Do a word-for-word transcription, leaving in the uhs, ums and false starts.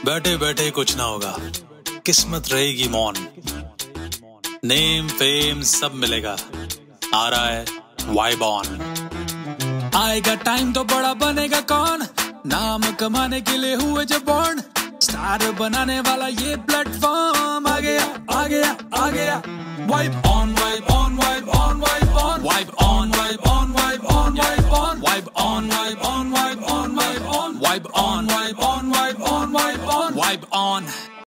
बैठे बैठे कुछ ना होगा, किस्मत रहेगी मौन। नेम फेम सब मिलेगा, आ रहा है वाइब ऑन। आएगा टाइम तो बड़ा बनेगा कौन, नाम कमाने के लिए हुए जो बॉर्न। स्टार बनाने वाला ये प्लेटफॉर्म आ गया आ गया आ गया। Vibe on vibe on vibe on vibe on vibe on vibe on vibe on vibe on vibe on vibe on vibe on vibe on vibe on vibe on vibe on vibe on vibe on.